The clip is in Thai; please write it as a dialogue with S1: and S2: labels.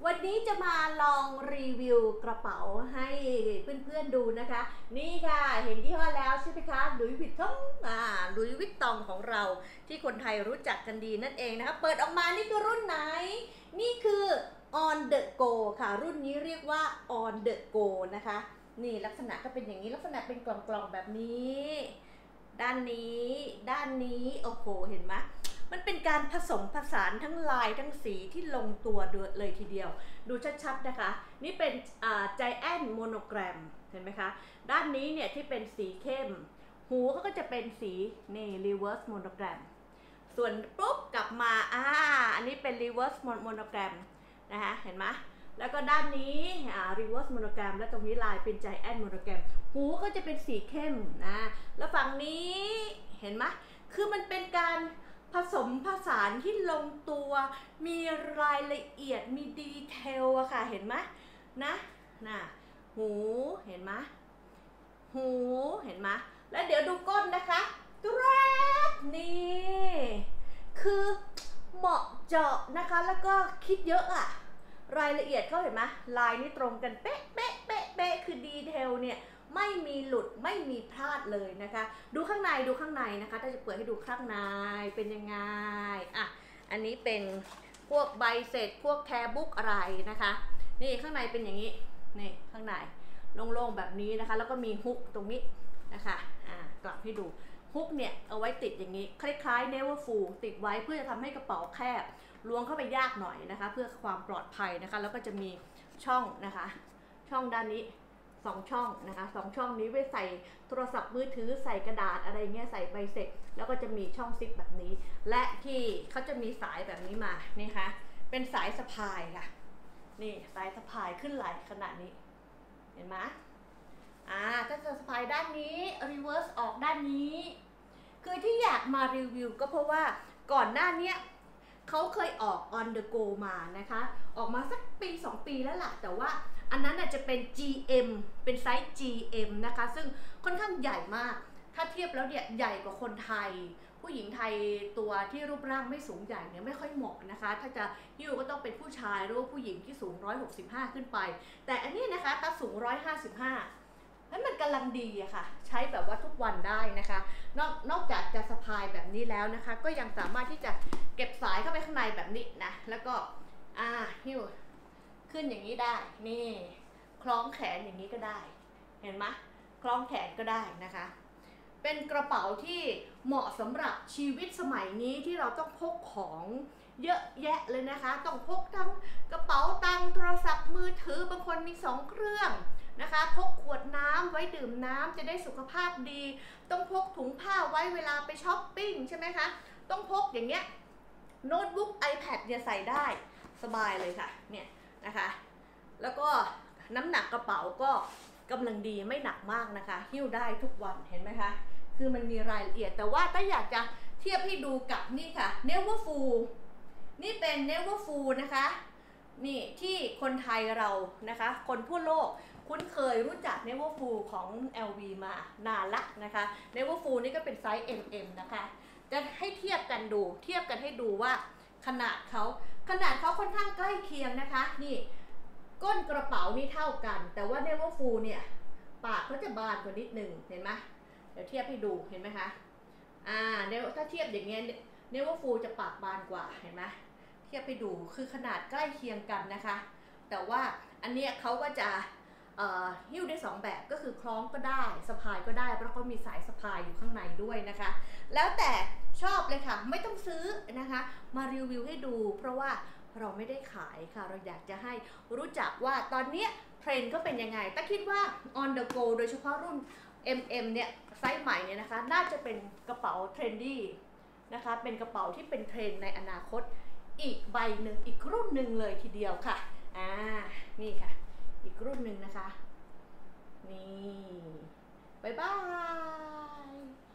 S1: วันนี้จะมาลองรีวิวกระเป๋าให้เพื่อนๆดูนะคะนี่ค่ะเห็นยี่ห้อแล้วใช่ไหมคะหลุยส์วิตตองหลุยส์วิตตองของเราที่คนไทยรู้จักกันดีนั่นเองนะคะเปิดออกมานี่คือรุ่นไหนนี่คือ On the go ค่ะรุ่นนี้เรียกว่า On the go นะคะนี่ลักษณะก็เป็นอย่างนี้ลักษณะเป็นกล่องๆแบบนี้ด้านนี้โอ้โหเห็นไหมมันเป็นการผสมผสานทั้งลายทั้งสีที่ลงตัวเลยทีเดียวดูชัดๆนะคะนี่เป็นGiant Monogram เห็นไหมคะด้านนี้เนี่ยที่เป็นสีเข้มหูเขาก็จะเป็นสีนี่ Reverse Monogram ส่วนปุ๊บกลับมาอันนี้เป็น Reverse Monogram นะคะเห็นไหมแล้วก็ด้านนี้reverse monogram และตรงนี้ลายเป็น giant monogram หูก็จะเป็นสีเข้มนะแล้วฝั่งนี้เห็นไหมคือมันเป็นการผสมผสานที่ลงตัวมีรายละเอียดมีดีเทลอะค่ะเห็นไหมนะหูเห็นไหมหูเห็นไหมแล้วเดี๋ยวดูก้นนะคะกราดนี่คือเหมาะเจาะนะคะแล้วก็คิดเยอะอะรายละเอียดเขาเห็นไหมลายนี่ตรงกันเป๊ะคือดีเทลเนี่ยไม่มีหลุดไม่มีพลาดเลยนะคะดูข้างในนะคะถ้าจะเปิดให้ดูข้างในเป็นยังไงอันนี้เป็นพวกใบเสร็จพวกแคร์บุ๊กอะไรนะคะนี่ข้างในเป็นอย่างนี้นี่ข้างในโล่งๆแบบนี้นะคะแล้วก็มีฮุกตรงนี้นะคะกลับให้ดูฮุกเนี่ยเอาไว้ติดอย่างนี้คล้ายๆ Never Full ติดไว้เพื่อจะทำให้กระเป๋าแคบล้วงเข้าไปยากหน่อยนะคะเพื่อความปลอดภัยนะคะแล้วก็จะมีช่องนะคะช่องด้านนี้2ช่องนะคะ2ช่องนี้ไว้ใส่โทรศัพท์มือถือใส่กระดาษอะไรเงี้ยใส่ใบเสร็จแล้วก็จะมีช่องซิปแบบนี้และที่เขาจะมีสายแบบนี้มานี่ค่ะเป็นสายสะพายค่ะนี่สายสะพายขึ้นไหล่ขนาดนี้เห็นไหมถ้าจะสะพายด้านนี้รีเวิร์สออกด้านนี้คือที่อยากมารีวิวก็เพราะว่าก่อนหน้านี้เขาเคยออก on the go มานะคะออกมาสักปี2 ปีแล้วล่ะแต่ว่าอันนั้นจะเป็น GM เป็นไซส์ GM นะคะซึ่งค่อนข้างใหญ่มากถ้าเทียบแล้วเนี่ยใหญ่กว่าคนไทยผู้หญิงไทยตัวที่รูปร่างไม่สูงใหญ่เนี่ยไม่ค่อยเหมาะนะคะถ้าจะหิ้วก็ต้องเป็นผู้ชายหรือผู้หญิงที่สูง165ขึ้นไปแต่อันนี้นะคะตาสูง155นั้นมันกำลังดีอะค่ะใช้แบบว่าทุกวันได้นะคะนอกจากจะสะพายแบบนี้แล้วนะคะก็ยังสามารถที่จะเก็บสายเข้าไปข้างในแบบนี้นะแล้วก็หิ้วขึ้นอย่างนี้ได้นี่คล้องแขนอย่างนี้ก็ได้เห็นไหมคล้องแขนก็ได้นะคะเป็นกระเป๋าที่เหมาะสำหรับชีวิตสมัยนี้ที่เราต้องพกของเยอะแยะเลยนะคะต้องพกทั้งกระเป๋าตังค์โทรศัพท์มือถือบางคนมี2 เครื่องนะคะพกขวดน้ำไว้ดื่มน้ำจะได้สุขภาพดีต้องพกถุงผ้าไว้เวลาไปช้อปปิ้งใช่ไหมคะต้องพกอย่างเงี้ยโน้ตบุ๊ก iPad เนี่ยใส่ได้สบายเลยค่ะเนี่ยนะคะแล้วก็น้ำหนักกระเป๋าก็กำลังดีไม่หนักมากนะคะหิ้วได้ทุกวันเห็นไหมคะคือมันมีรายละเอียดแต่ว่าถ้าอยากจะเทียบให้ดูกับนี่ค่ะ Never Full นี่เป็น Never Full นะคะนี่ที่คนไทยเรานะคะคนทั่วโลกคุ้นเคยรู้จัก Never Full ของ LV มานานละนะคะ Never Full นี่ก็เป็นไซส์ MM นะคะจะให้เทียบกันดูเทียบกันให้ดูว่าขนาดเขาค่อนข้างใกล้เคียงนะคะนี่ก้นกระเป๋านี่เท่ากันแต่ว่า Never Full เนี่ยปากเขาจะบานกว่านิดนึงเห็นไหมเดี๋ยวเทียบให้ดูเห็นไหมคะถ้าเทียบอย่างเงี้ย Never Full จะปากบานกว่าเห็นไหมเทียบให้ดูคือขนาดใกล้เคียงกันนะคะแต่ว่าอันเนี้ยเขาก็จะหิ้วได้2 แบบก็คือคล้องก็ได้สะพายก็ได้เพราะเขามีสายสะพายอยู่ข้างในด้วยนะคะแล้วแต่ชอบเลยค่ะไม่ต้องซื้อนะคะมารีวิวให้ดูเพราะว่าเราไม่ได้ขายค่ะเราอยากจะให้รู้จักว่าตอนนี้เทรนด์ก็เป็นยังไงแต่คิดว่า on the go โดยเฉพาะรุ่น MM เนี่ยไซส์ใหม่เนี่ยนะคะน่าจะเป็นกระเป๋าเทรนดี้นะคะเป็นกระเป๋าที่เป็นเทรนด์ในอนาคตอีกใบหนึ่งอีกรุ่นหนึ่งเลยทีเดียวค่ะนี่ค่ะอีกรุ่นหนึ่งนะคะนี่บ๊ายบาย